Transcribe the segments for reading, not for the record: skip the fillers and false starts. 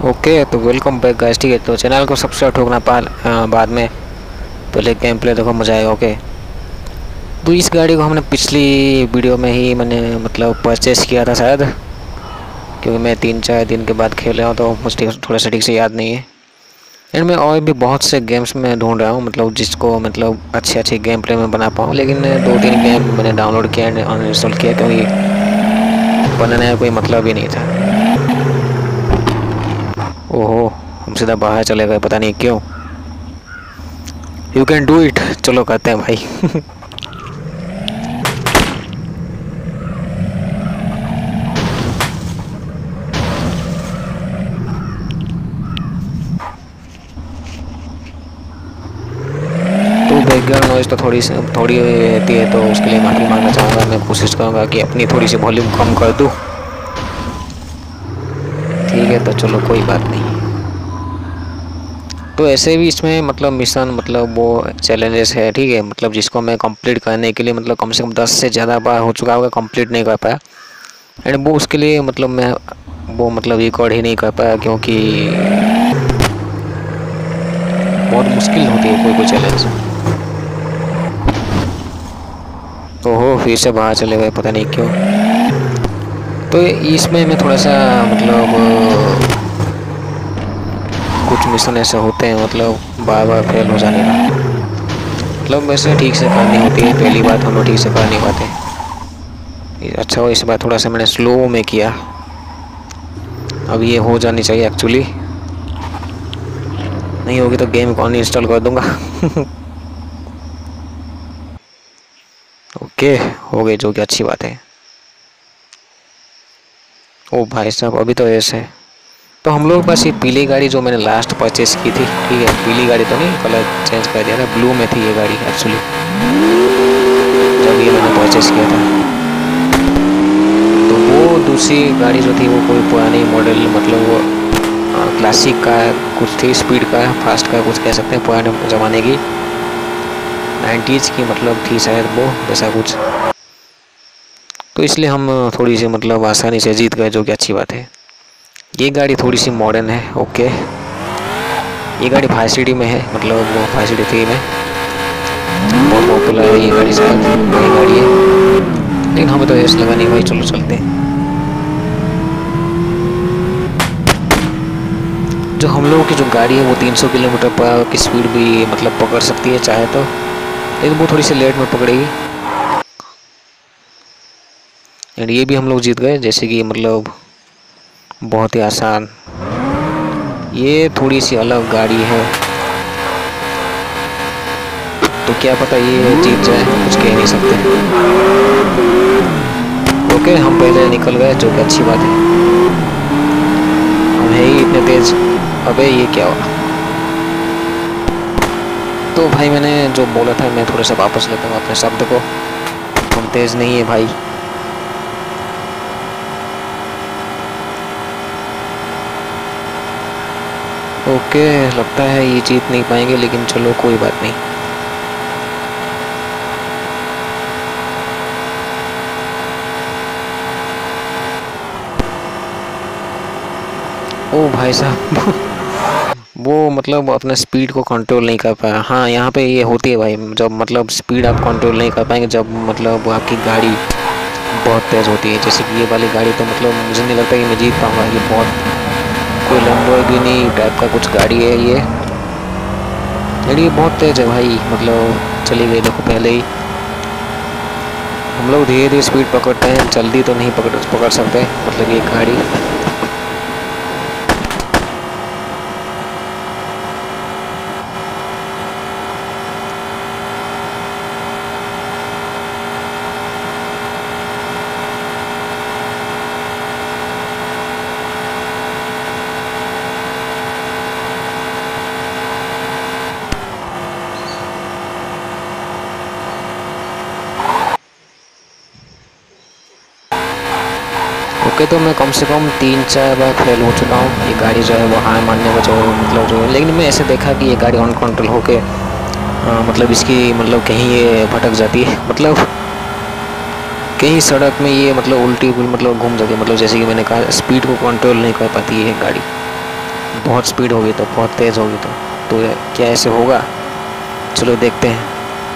Okay तो welcome back guys. ठीक है, तो चैनल को सब्सक्राइब ठोकना बाद में, पहले गेम प्ले देखो, मज़ा आएगा। ओके, तो इस गाड़ी को हमने पिछली वीडियो में ही मैंने परचेस किया था शायद, क्योंकि मैं 3-4 दिन के बाद खेल रहा हूँ तो मुझे थोड़ा सा ठीक से याद नहीं है। एंड मैं और भी बहुत से गेम्स में ढूंढ रहा हूँ, जिसको अच्छे गेम प्ले में बना पाऊँ, लेकिन 2-3 गेम मैंने डाउनलोड किया एंड अनइंस्टॉल किया क्योंकि बनाने का कोई मतलब ही नहीं था। ओहो, हम सीधा बाहर चले गए, पता नहीं क्यों। यू कैन डू इट, चलो करते हैं भाई। तो बैकग्राउंड नॉइज़ तो थोड़ी रहती है, तो उसके लिए माफ़ी मांगना चाहूँगा। मैं कोशिश करूँगा कि अपनी थोड़ी सी वॉल्यूम कम कर दूँ। ठीक है, तो चलो कोई बात नहीं। तो ऐसे भी इसमें मिशन वो चैलेंजेस है, ठीक है, जिसको मैं कंप्लीट करने के लिए कम से कम 10 से ज़्यादा बार हो चुका होगा, कंप्लीट नहीं कर पाया। एंड वो उसके लिए मैं वो रिकॉर्ड ही नहीं कर पाया, क्योंकि बहुत मुश्किल होती है कोई चैलेंज। तो हो फिर से बाहर चले गए, पता नहीं क्यों। तो इसमें मैं थोड़ा सा कुछ मिशन ऐसे होते हैं बार बार फेल हो जाने का, वैसे ठीक से करनी होती है। पहली बात हम लोग ठीक से कर नहीं पाते। अच्छा हो, इस बार थोड़ा सा मैंने स्लो में किया। अब ये हो जानी चाहिए एक्चुअली, नहीं होगी तो गेम को अनइंस्टॉल कर दूंगा। ओके, हो गई, जो कि अच्छी बात है। ओ भाई साहब, अभी तो ऐसे है। तो हम लोग बस ये पीली गाड़ी जो मैंने लास्ट परचेस की थी, ठीक है, पीली गाड़ी तो नहीं, कलर चेंज कर दिया था, ब्लू में थी ये गाड़ी एक्चुअली जब ये मैंने परचेस किया था। तो वो दूसरी गाड़ी जो थी वो कोई पुरानी मॉडल, वो क्लासिक का कुछ थी, स्पीड का फास्ट का कुछ कह सकते हैं, पुराने ज़माने की 90s की थी शायद वो, ऐसा कुछ। तो इसलिए हम थोड़ी सी आसानी से जीत गए, जो कि अच्छी बात है। ये गाड़ी थोड़ी सी मॉडर्न है। ओके, ये गाड़ी फाइव सिटी में है, वो 5 सिटी 3 में बहुत पॉपुलर है ये गाड़ी, शायद नई गाड़ी है, लेकिन हमें तो ऐसा लगा नहीं भाई, चलो चलते हैं। जो हम लोगों की जो गाड़ी है वो 300 किलोमीटर पर आवर की स्पीड भी पकड़ सकती है चाहे तो, लेकिन वो थोड़ी सी लेट में पकड़ेगी। एंड ये भी हम लोग जीत गए, जैसे कि बहुत ही आसान। ये थोड़ी सी अलग गाड़ी है, तो क्या पता ये जीत जाए, कुछ कह नहीं सकते। ओके, हम पहले निकल गए, जो कि अच्छी बात है। हम है ही इतने तेज। अबे ये क्या हुआ? तो भाई मैंने जो बोला था, मैं थोड़ा सा वापस लेता हूँ अपने शब्द को। हम तेज नहीं है भाई। ओके, लगता है ये जीत नहीं पाएंगे, लेकिन चलो कोई बात नहीं। ओ भाई साहब, वो अपने स्पीड को कंट्रोल नहीं कर पाया। हाँ, यहाँ पे ये होती है भाई, जब स्पीड आप कंट्रोल नहीं कर पाएंगे, जब आपकी गाड़ी बहुत तेज़ होती है। जैसे कि ये वाली गाड़ी तो मुझे नहीं लगता कि मैं जीत पाऊँगा। ये बहुत कोई लैम्बोर्गिनी टाइप का कुछ गाड़ी है ये, यानी ये बहुत तेज़ है भाई। चली गई, देखो पहले ही। हम लोग धीरे धीरे स्पीड पकड़ते हैं, जल्दी तो नहीं पकड़ सकते ये गाड़ी। ओके, तो मैं कम से कम 3-4 बार फेल हो चुका हूँ। ये गाड़ी जो है वो हार मानने का जो है, लेकिन मैं ऐसे देखा कि ये गाड़ी ऑन कंट्रोल होके इसकी कहीं ये भटक जाती है, कहीं सड़क में ये उल्टी घूम जाती है, जैसे कि मैंने कहा, स्पीड को कंट्रोल नहीं कर पाती है गाड़ी। बहुत स्पीड होगी तो, बहुत तेज़ होगी तो क्या ऐसे होगा? चलो देखते हैं।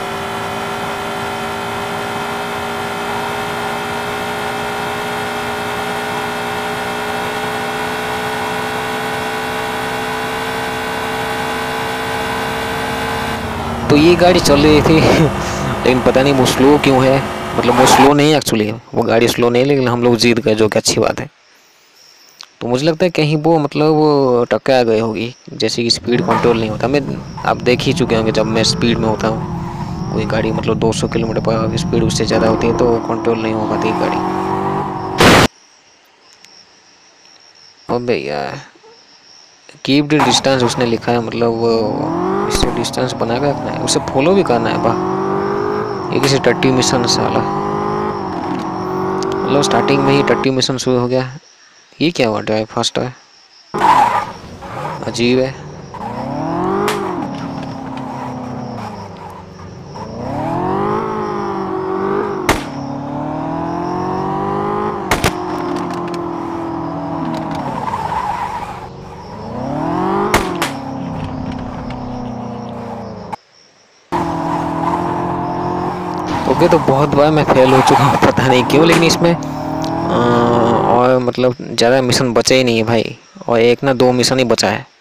तो ये गाड़ी चल रही थी लेकिन पता नहीं वो स्लो क्यों है। मतलब वो स्लो नहीं एक्चुअली, वो गाड़ी स्लो नहीं, लेकिन हम लोग जीत गए, जो कि अच्छी बात है। तो मुझे लगता है कहीं वो मतलब वो टकरा गई होगी, जैसे कि स्पीड कंट्रोल नहीं होता। मैं आप देख ही चुके होंगे, जब मैं स्पीड में होता हूँ कोई गाड़ी मतलब 200 किलोमीटर पर स्पीड उससे ज़्यादा होती है तो कंट्रोल नहीं हो पाती गाड़ी। अबे यार, कीप द डिस्टेंस उसने लिखा है, मतलब वो इससे डिस्टेंस बना के रखना है, उसे फॉलो भी करना है। वाह, ये किसी टट्टी मिशन साला, मतलब स्टार्टिंग में ही टट्टी मिशन शुरू हो गया। ये क्या हुआ? ड्राइव फास्ट है, अजीब है। ओके, तो बहुत बार मैं फेल हो चुका हूँ, पता नहीं क्यों, लेकिन इसमें और मतलब ज़्यादा मिशन बचे ही नहीं है भाई, और एक ना 2 मिशन ही बचा है।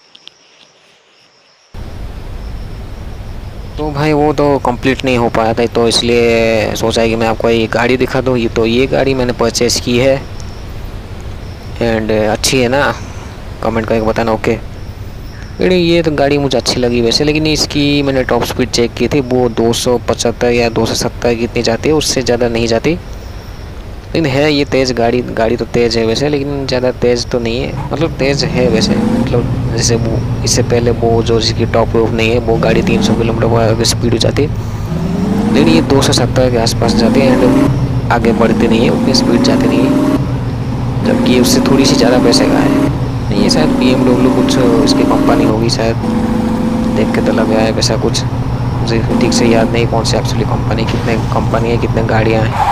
तो भाई वो तो कंप्लीट नहीं हो पाया था, तो इसलिए सोचा है कि मैं आपको ये गाड़ी दिखा दूँ। ये तो ये गाड़ी मैंने परचेज़ की है, एंड अच्छी है ना? कमेंट करके बताना। ओके, ये तो गाड़ी मुझे अच्छी लगी वैसे, लेकिन इसकी मैंने टॉप स्पीड चेक की थी, वो 275 या 270 कितनी जाती है, उससे ज़्यादा नहीं जाती। लेकिन है ये तेज़ गाड़ी तो तेज़ है वैसे, लेकिन ज़्यादा तेज़ तो नहीं है, मतलब तेज़ है वैसे। मतलब जैसे वो इससे पहले वो जो जिसकी टॉप रूफ नहीं है, वो गाड़ी 300 किलोमीटर पर स्पीड हो जाती है, लेकिन ये 270 के आसपास जाती है, एंड आगे बढ़ती नहीं है, उतनी स्पीड जाती नहीं है, जबकि उससे थोड़ी सी ज़्यादा पैसे का है। ये शायद BMW कुछ इसकी कंपनी होगी शायद, देख के तो लग रहा है वैसा कुछ, मुझे ठीक से याद नहीं कौन सी एक्चुअली कंपनी, कितने कंपनी है, कितने गाड़ियाँ हैं।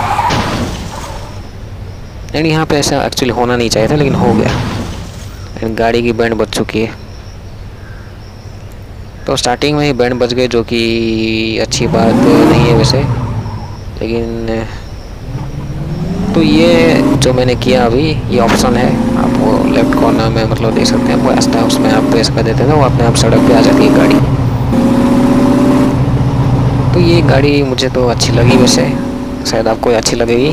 एंड यहाँ पे ऐसा एक्चुअली होना नहीं चाहिए था, लेकिन हो गया, एंड गाड़ी की बैंड बज चुकी है। तो स्टार्टिंग में ही बैंड बज गए, जो कि अच्छी बात नहीं है वैसे, लेकिन तो ये जो मैंने किया अभी, ये ऑप्शन है, आप वो लेफ्ट कॉर्नर में मतलब देख सकते हैं, वो रास्ता है, उसमें आप प्रेस कर देते हैं, वो अपने आप सड़क पे आ जाती है गाड़ी। तो ये गाड़ी मुझे तो अच्छी लगी वैसे, शायद आपको अच्छी लगेगी।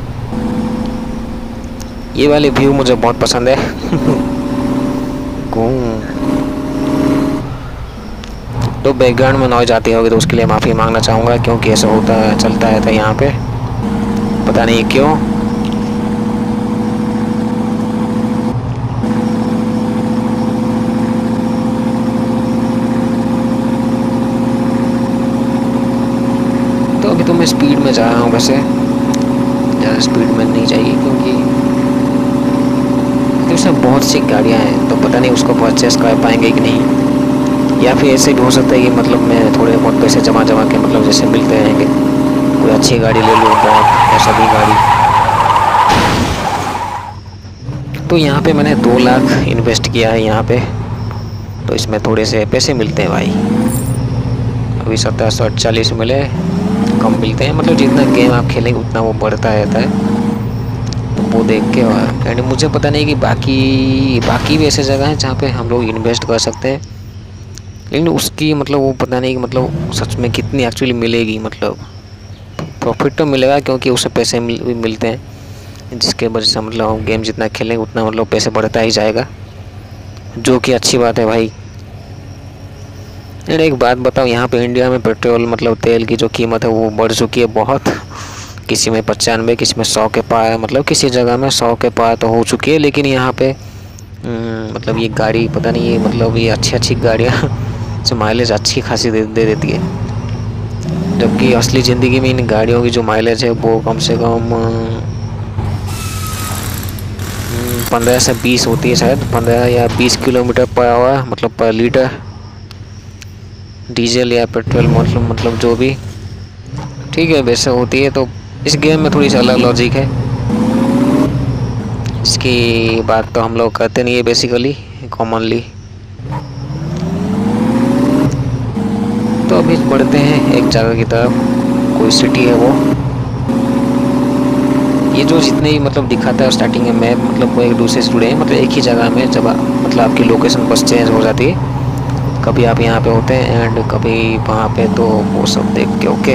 ये वाली व्यू मुझे बहुत पसंद है तो बैकग्राउंड में नॉइज आती होगी, तो उसके लिए माफ़ी मांगना चाहूँगा, क्योंकि ऐसा होता है, चलता है था यहाँ पे, पता नहीं क्यों। तो अभी तो मैं स्पीड में जा रहा हूँ वैसे, ज़्यादा स्पीड में नहीं चाहिए, क्योंकि इसमें बहुत सी गाड़ियाँ हैं, तो पता नहीं उसको परचेस कर पाएंगे कि नहीं, या फिर ऐसे भी हो सकता है कि मतलब मैं थोड़े बहुत पैसे जमा के मतलब जैसे मिलते रहेंगे, कोई अच्छी गाड़ी ले लूँ, बहुत ऐसा भी गाड़ी। तो यहाँ पे मैंने 2 लाख इन्वेस्ट किया है यहाँ पे, तो इसमें थोड़े से पैसे मिलते हैं भाई। अभी 1748 मिले, कम मिलते हैं, मतलब जितना गेम आप खेलेंगे उतना वो बढ़ता रहता है, तो वो देख के। एंड मुझे पता नहीं कि बाकी भी ऐसे जगह हैं जहाँ पे हम लोग इन्वेस्ट कर सकते हैं, लेकिन उसकी मतलब वो पता नहीं कि मतलब सच में कितनी एक्चुअली मिलेगी, मतलब प्रॉफिट तो मिलेगा क्योंकि उससे पैसे मिलते हैं, जिसके वजह से मतलब गेम जितना खेलेंगे उतना मतलब पैसे बढ़ता ही जाएगा, जो कि अच्छी बात है भाई। एंड एक बात बताओ, यहाँ पे इंडिया में पेट्रोल मतलब तेल की जो कीमत है वो बढ़ चुकी है बहुत, किसी में 95, किसी में 100 के पार, मतलब किसी जगह में 100 के पार तो हो चुकी है, लेकिन यहाँ पे मतलब ये गाड़ी पता नहीं, ये मतलब ये अच्छी गाड़ियाँ से माइलेज अच्छी खासी दे देती है, जबकि असली ज़िंदगी में इन गाड़ियों की जो माइलेज है वो कम से कम 15 से 20 होती है शायद, 15 या 20 किलोमीटर पर आवर, मतलब पर लीटर, डीजल या पेट्रोल मतलब जो भी, ठीक है वैसे होती है। तो इस गेम में थोड़ी सी अलग लॉजिक है, इसकी बात तो हम लोग करते नहीं है बेसिकली, कॉमनली। तो अभी बढ़ते हैं एक जगह की तरफ, कोई सिटी है वो। ये जो जितने ही मतलब दिखाता है स्टार्टिंग में मैप, मतलब वो एक दूसरे से जुड़े हैं, मतलब एक ही जगह में जब मतलब आपकी लोकेशन बस चेंज हो जाती है, कभी आप यहाँ पे होते हैं एंड कभी वहाँ पे, तो वो सब देख के ओके।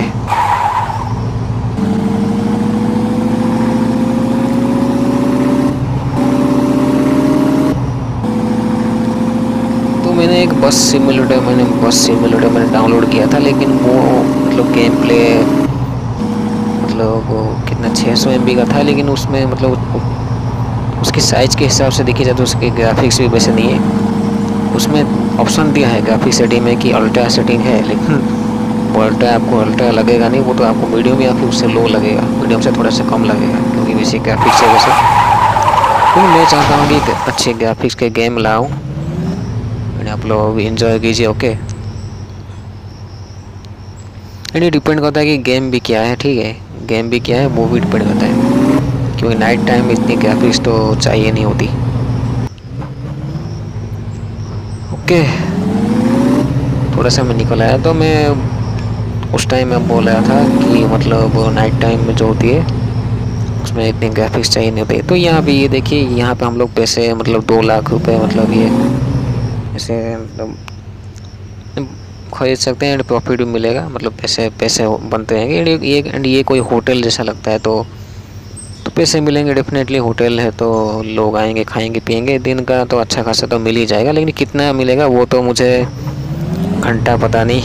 तो मैंने एक बस सिमुलेटर मैंने डाउनलोड किया था, लेकिन वो मतलब गेम प्ले मतलब वो कितना 600 MB का था, लेकिन उसमें मतलब उसकी साइज़ के हिसाब से देखी जाए तो उसके ग्राफिक्स भी वैसे नहीं है। उसमें ऑप्शन दिया है ग्राफिक सेटिंग में कि अल्ट्रा सेटिंग है, लेकिन वो अल्ट्रा आपको अल्ट्रा लगेगा नहीं, वो तो आपको मीडियम या फिर उससे लो लगेगा, मीडियम से थोड़ा सा कम लगेगा, क्योंकि वैसे ग्राफिक्स है वैसे। तो मैं चाहता हूँ कि अच्छे ग्राफिक्स के गेम लाऊँ, आप लोग इंजॉय कीजिए ओके। ये डिपेंड करता है कि गेम भी क्या है, ठीक है, गेम भी क्या है वो भी डिपेंड करता है, क्योंकि नाइट टाइम में इतनी ग्राफिक्स तो चाहिए नहीं होती। ओके, थोड़ा सा मैं निकल आया, तो मैं उस टाइम में बोल रहा था कि मतलब नाइट टाइम में जो होती है उसमें इतनी ग्राफिक्स चाहिए नहीं होती। तो यहाँ पे ये देखिए, यहाँ पे हम लोग पैसे मतलब 2 लाख रुपए मतलब ये ऐसे मतलब खरीद सकते हैं एंड प्रॉफिट भी मिलेगा, मतलब पैसे बनते हैं। ये कोई होटल जैसा लगता है, तो पैसे मिलेंगे डेफिनेटली। होटल है तो लोग आएंगे, खाएंगे पिएंगे, दिन का तो अच्छा खासा तो मिल ही जाएगा, लेकिन कितना मिलेगा वो तो मुझे घंटा पता नहीं।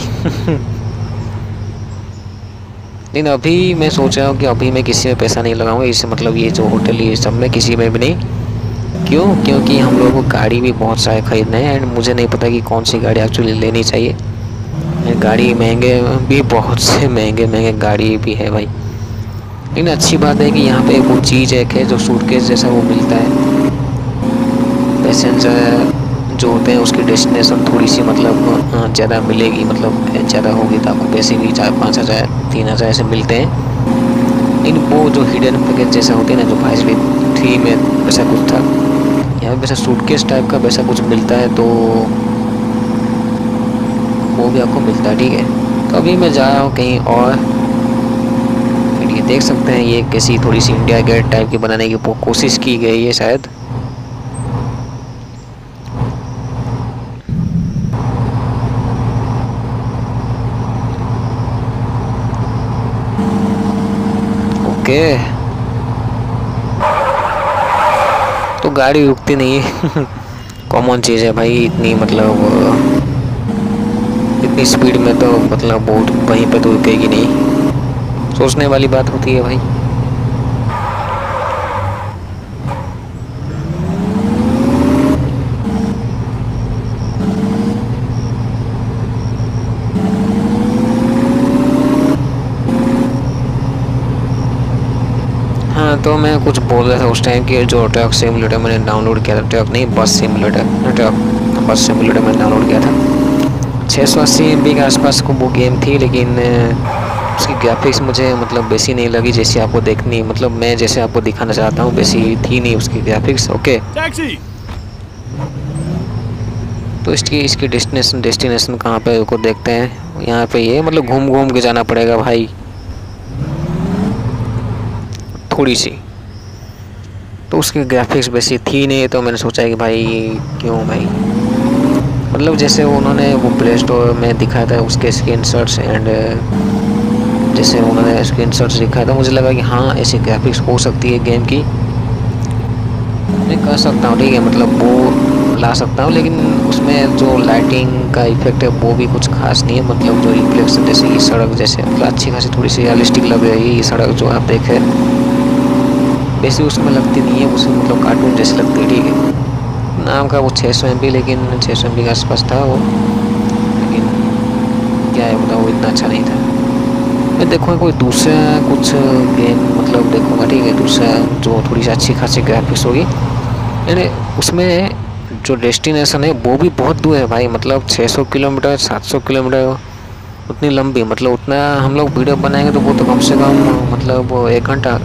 लेकिन अभी मैं सोच रहा हूँ कि अभी मैं किसी में पैसा नहीं लगाऊंगा, इससे मतलब ये जो होटल ये सब में किसी में भी नहीं। क्योंकि हम लोगों को गाड़ी भी बहुत सारे खरीदने हैं एंड मुझे नहीं पता कि कौन सी गाड़ी एक्चुअली लेनी चाहिए। गाड़ी महंगे भी, बहुत से महंगे गाड़ी भी है भाई। लेकिन अच्छी बात है कि यहाँ पे वो चीज़ एक है जो सूटकेस जैसा वो मिलता है। पैसेंजर जो होते हैं उसकी डेस्टिनेशन थोड़ी सी मतलब ज़्यादा मिलेगी, मतलब ज़्यादा होगी तो आपको पैसे भी 4-5 हज़ार 3 हज़ार ऐसे मिलते हैं। लेकिन वो जो हिडन पैकेज जैसा होते हैं ना, जो 5-3 में वैसा कुछ था, यहाँ वैसा सूटकेस टाइप का वैसा कुछ मिलता है, तो वो भी आपको मिलता है, ठीक है। तो अभी मैं जा रहा हूँ कहीं और। ये देख सकते हैं, ये कैसी थोड़ी सी इंडिया गेट टाइप की बनाने की कोशिश की गई है शायद। ओके, तो गाड़ी रुकती नहीं है। कॉमन चीज़ है भाई, इतनी मतलब इतनी स्पीड में तो मतलब बहुत वहीं पे तो रुकेगी नहीं, सोचने वाली बात होती है भाई। हाँ, तो मैं कुछ बोल रहा था उस टाइम कि जो ट्रक सिमुलेटर मैंने डाउनलोड किया था, ट्रक नहीं बस सिमुलेटर मैंने डाउनलोड किया था। 680 MB के आसपास को वो गेम थी, लेकिन उसकी ग्राफिक्स मुझे मतलब वैसी नहीं लगी जैसी आपको देखनी, मतलब मैं जैसे आपको दिखाना चाहता हूँ वैसी थी नहीं उसकी ग्राफिक्स ओके। तो इसकी डेस्टिनेशन कहाँ पे को देखते हैं, यहाँ पे ये मतलब घूम के जाना पड़ेगा भाई थोड़ी सी। तो उसकी ग्राफिक्स वैसी थी नहीं, तो मैंने सोचा कि भाई क्यों भाई, मतलब जैसे उन्होंने वो प्ले स्टोर में दिखाया था उसके स्क्रीनशॉट्स एंड जैसे उन्होंने स्क्रीनशॉट्स दिखाया था, मुझे लगा कि हाँ ऐसी ग्राफिक्स हो सकती है गेम की, मैं कर सकता हूँ, ठीक है, मतलब वो ला सकता हूँ। लेकिन उसमें जो लाइटिंग का इफेक्ट है वो भी कुछ खास नहीं है, मतलब जो रिफ्लेक्शन जैसे ये सड़क जैसे मतलब अच्छी खासी थोड़ी सी रियलिस्टिक लग रही है ये सड़क जो आप देखे, वैसे उसमें लगती नहीं है, उसमें मतलब कार्टून जैसी लगती है, ठीक है। नाम का वो 600 MB, लेकिन 600 MB के आसपास था वो, लेकिन क्या है बताओ वो इतना अच्छा नहीं था। मैं देखूँगा कोई दूसरा कुछ गेम मतलब देखूँगा, ठीक है, दूसरा जो थोड़ी सी अच्छी खासी ग्राफिक्स होगी। यानी उसमें जो डेस्टिनेशन है वो भी बहुत दूर है भाई, मतलब 600 किलोमीटर 700 किलोमीटर उतनी लंबी, मतलब उतना हम लोग वीडियो बनाएंगे तो वो तो कम से कम मतलब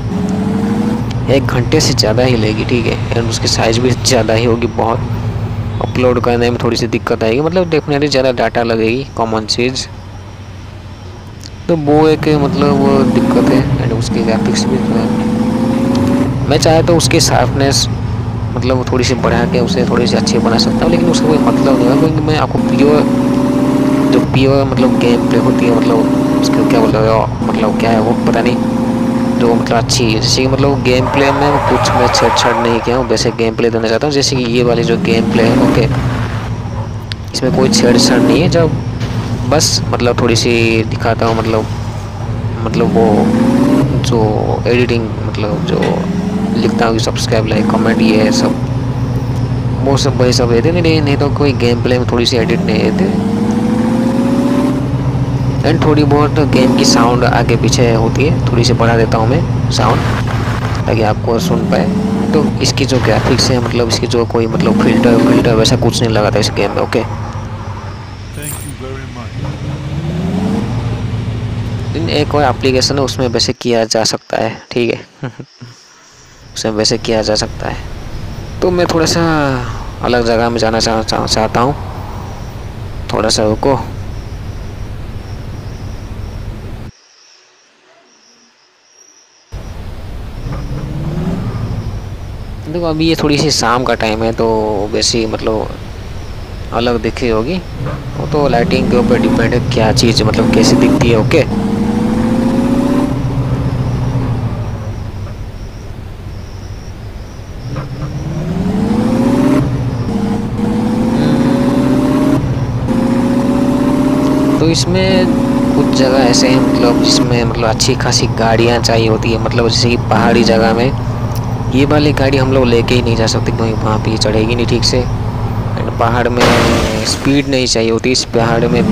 1 घंटे से ज़्यादा ही लेगी, ठीक है, एंड उसकी साइज़ भी ज़्यादा ही होगी बहुत। अपलोड करने में थोड़ी सी दिक्कत आएगी, मतलब डेफिनेटली ज़्यादा डाटा लगेगी, कॉमन चीज़। तो वो एक मतलब वो दिक्कत है। एंड उसके ग्राफिक्स भी मैं चाहे तो उसकी शार्पनेस मतलब थोड़ी सी बढ़ा के उसे थोड़ी सी अच्छी बना सकता हूँ, लेकिन उसका कोई मतलब नहीं है, क्योंकि मैं आपको प्योर मतलब गेम प्ले होती है, मतलब उसको क्या बोलते हैं, मतलब क्या है वो पता नहीं, जो मतलब अच्छी है। जैसे कि मतलब गेम प्ले में कुछ मैं छेड़छाड़ नहीं किया हूँ, वैसे गेम प्ले देना चाहता हूँ। जैसे कि ये वाली जो गेम प्ले है, ओके, इसमें कोई छेड़छाड़ नहीं है, जब बस मतलब थोड़ी सी दिखाता हूँ, मतलब वो जो एडिटिंग मतलब जो लिखता हूँ कि सब्सक्राइब लाइक कमेंट ये है सब, वो सब वही सब देते नहीं तो कोई गेम प्ले में थोड़ी सी एडिट नहीं देते। एंड थोड़ी बहुत गेम की साउंड आगे पीछे होती है, थोड़ी सी बढ़ा देता हूँ मैं साउंड, ताकि आपको सुन पाए। तो इसकी जो ग्राफिक्स है, मतलब इसकी जो कोई मतलब फिल्टर वैसा कुछ नहीं लगा था इस गेम में, ओके। एक और एप्लीकेशन है, उसमें वैसे किया जा सकता है, ठीक है। उसमें वैसे किया जा सकता है। तो मैं थोड़ा सा अलग जगह में जाना चाहता हूँ, थोड़ा सा रुको। देखो अभी ये थोड़ी सी शाम का टाइम है, तो वैसी मतलब अलग दिख रही होगी, वो तो लाइटिंग के ऊपर डिपेंड है क्या चीज़ मतलब कैसी दिखती है, ओके। तो इसमें कुछ जगह ऐसे हैं मतलब जिसमें मतलब अच्छी खासी गाड़ियाँ चाहिए होती है, मतलब जैसे कि पहाड़ी जगह में ये वाली गाड़ी हम लोग लेके ही नहीं जा सकते, क्योंकि वहाँ पे चढ़ेगी नहीं ठीक से। एंड पहाड़ में स्पीड नहीं चाहिए होती, इस पहाड़ में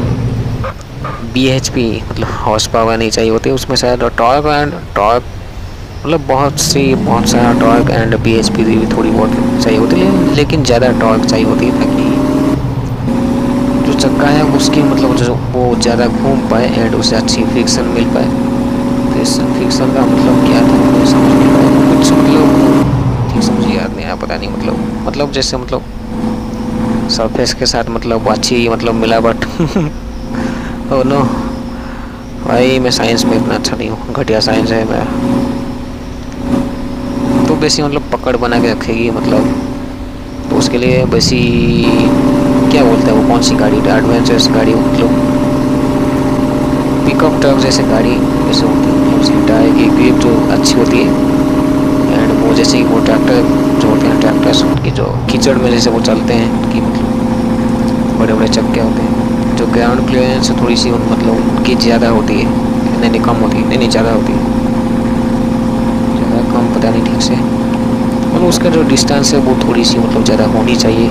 BHP मतलब हॉर्स पावर नहीं चाहिए होती, उसमें शायद टॉर्क मतलब बहुत सारा टॉर्क एंड BHP भी थोड़ी बहुत चाहिए होती है, लेकिन ज़्यादा टॉर्क चाहिए होती है, ताकि जो चक्का है उसकी मतलब जो वो ज़्यादा घूम पाए एंड उसे अच्छी फ्रिक्शन मिल पाए। फ्रिक्शन का मतलब क्या था मुझे समझ नहीं पाया कुछ, मतलब ठीक से मुझे याद नहीं आया, पता नहीं मतलब जैसे मतलब सरफेस के साथ मतलब अच्छी मतलब मिलावट। ओह नो भाई, मैं साइंस में इतना अच्छा नहीं हूँ, घटिया साइंस है मेरा। तो वैसी मतलब पकड़ बना के रखेगी मतलब, तो उसके लिए वैसी क्या बोलते हैं वो कौन सी गाड़ी, एडवेंचरस गाड़ी मतलब पिकअप ट्रक जैसे गाड़ी जैसे होती है, मतलब उसकी टायर की ग्रिप जो अच्छी होती है। एंड वो जैसे कि वो ट्रैक्टर जो होते हैं, ट्रैक्टर्स की जो कीचड़ में जैसे वो चलते हैं, कि मतलब बड़े बड़े चक्के होते हैं, जो ग्राउंड क्लियरेंस थोड़ी सी मतलब उनकी ज़्यादा होती है, नहीं कम होती है, नहीं ज़्यादा होती है, ज़्यादा कम पता नहीं ठीक से, मतलब उसका जो डिस्टेंस है वो थोड़ी सी मतलब ज़्यादा होनी चाहिए।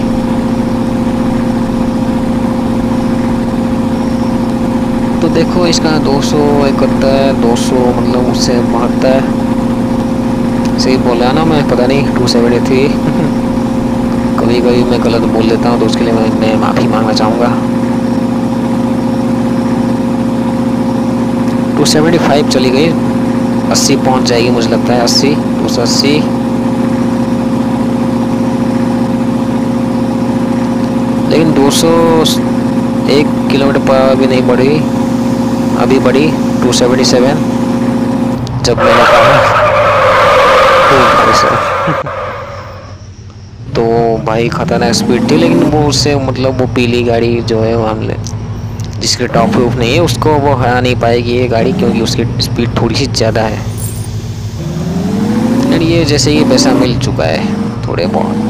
तो देखो इसका 271 200 मतलब उससे 72 सही बोला ना मैं, पता नहीं 273। कभी कभी मैं गलत बोल देता हूँ, तो उसके लिए मैं माफ़ी मांगना चाहूँगा। 275 चली गई, 80 पहुँच जाएगी मुझे लगता है, 80 280। लेकिन 201 किलोमीटर पर भी नहीं बढ़ी, अभी बढ़ी 277 जब मैंने कहा। तो भाई खतरनाक स्पीड थी, लेकिन वो उससे मतलब वो पीली गाड़ी जो है वो हमने जिसके टॉप रूफ नहीं है उसको वो हरा नहीं पाएगी ये गाड़ी, क्योंकि उसकी स्पीड थोड़ी सी ज़्यादा है। और ये जैसे ही पैसा मिल चुका है थोड़े बहुत,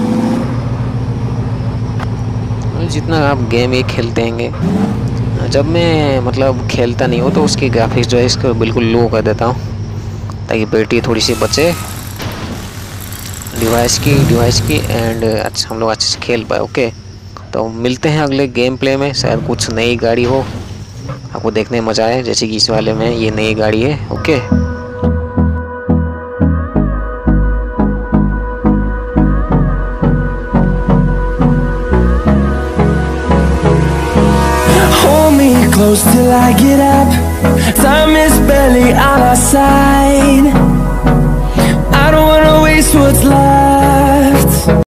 जितना आप गेम ही खेलते हैं, जब मैं मतलब खेलता नहीं हूँ तो उसकी ग्राफिक्स जो है इसको बिल्कुल लो कर देता हूँ, ताकि बैटरी थोड़ी सी बचे डिवाइस की एंड अच्छा हम लोग अच्छे से खेल पाए, ओके। तो मिलते हैं अगले गेम प्ले में, शायद कुछ नई गाड़ी हो आपको देखने में मज़ा आए, जैसे कि इस वाले में ये नई गाड़ी है, okay. Hold me close till I get up. Time is barely on our side.